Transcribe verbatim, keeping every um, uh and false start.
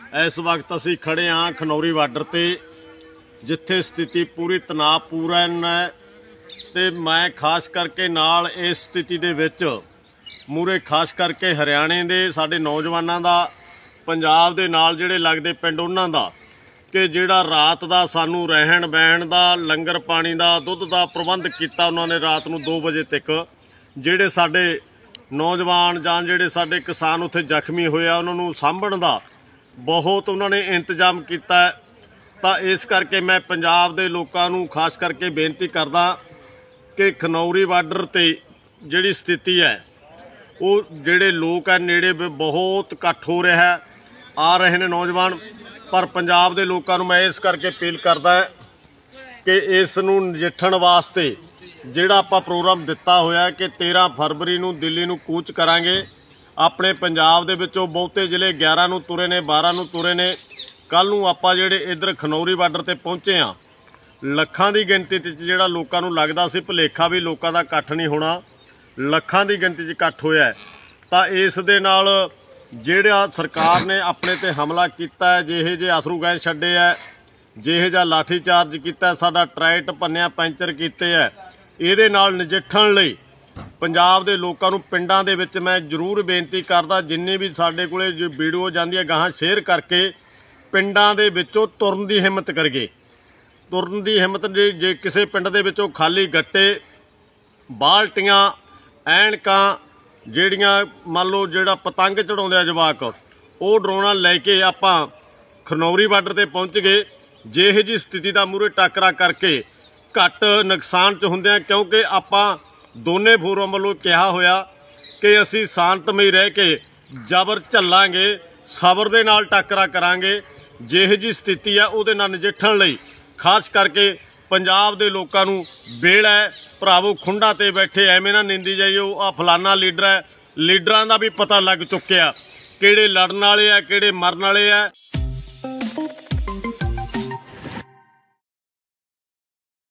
इस वक्त असी खड़े हाँ खनौरी बार्डर ते, जिथे स्थिति पूरी तनावपूर्ण है। ते मैं खास करके नाल इस स्थिति दे विच मूरे खास करके हरियाणे दे साडे नौजवानों का, पंजाब दे नाल जिहड़े लगदे पिंड उन्हां दा कि जिहड़ा रात दा सानू रहन बहन दा, लंगर पानी दा, दुध दा प्रबंध किया उन्होंने रात नूं दो बजे तक। जिहड़े साडे नौजवान जां जिहड़े साडे किसान उत्थे जख्मी होया उन्होंने सांभण दा बहुत उन्होंने इंतजाम किया। तो इस करके मैं पंजाब दे लोकां नूं खास करके बेनती करदा कि खनौरी बार्डर ते जिहड़ी स्थिति है वो जिहड़े लोग है नेड़े बहुत इकट्ठ हो रहा है, आ रहे हैं नौजवान। पर पंजाब दे लोकां नूं मैं इस करके अपील करदा कि इस नूं नजिठण वास्ते जिहड़ा आपां प्रोग्राम दिता होया कि तेरह फरवरी नूं दिल्ली नूं कूच करांगे। अपने पंजाब दे विचों बहुते जिले ग्यारह नूं तुरे ने, बारह नूं तुरे ने। कल नूं आपां जिहड़े इधर खनौरी बार्डर ते पहुंचे हाँ, लखां दी गिणती ते जिहड़ा लोकां नूं लगदा सी भुलेखा भी लोकां दा इकट्ठ नहीं होना, लखां दी गिणती च इकट्ठ होया है। तां इस दे नाल जिहड़ा सरकार ने अपने ते हमला किया है, जिहे जे अथरू गैस छड्डे है, जिहे जा लाठी चार्ज किया, साडा ट्रैक्ट भन्निया, पैंचर कीते है, इहदे नाल नजिठण लई पंजाब दे लोकां नूं पिंडां दे विच मैं जरूर बेनती करदा, जिन्नी भी साडे कोले जो वीडियो जांदी है गाहां शेयर करके पिंडां दे विचों तुरन दी हिम्मत करिए। तुरन दी हिम्मत जे जे किसी पिंड दे विचों खाली गट्टे, बाल्टियां, ऐनकां, ਜਿਹੜੀਆਂ मान लो ਜਿਹੜਾ पतंग चढ़ाਉਂਦੇ ਆ जवाक, ਉਹ ਡਰੋਨਾਂ ਲੈ ਕੇ ਆਪਾਂ ਖਨੌਰੀ ਬਾਰਡਰ ਤੇ ਪਹੁੰਚ ਗਏ। ਜਿਹੇ ਜੀ ਸਥਿਤੀ ਦਾ ਮੂਹਰੇ ਟੱਕਰਾ ਕਰਕੇ ਘੱਟ ਨੁਕਸਾਨ ਚ ਹੁੰਦੇ ਆ, ਕਿਉਂਕਿ ਆਪਾਂ ਦੋਨੇ ਫੋਰਮ ਵੱਲੋਂ ਕਿਹਾ ਹੋਇਆ ਕਿ ਅਸੀਂ ਸ਼ਾਂਤਮਈ ਰਹਿ ਕੇ ਜ਼ਬਰ ਝੱਲਾਂਗੇ, ਸਬਰ ਦੇ ਨਾਲ ਟੱਕਰਾ ਕਰਾਂਗੇ। ਜਿਹੇ ਜੀ ਸਥਿਤੀ ਆ ਉਹਦੇ ਨਾਲ ਨਜਿੱਠਣ ਲਈ ਖਾਸ ਕਰਕੇ पंजाब दे लोगों नूं बेल है, भरावो खुंडा ते बैठे एवें ना निंदी जाइयो आ फलाना लीडर है। लीडरां दा भी पता लग चुक्या किहड़े लड़न वाले आ, किहड़े मरन वाले आ।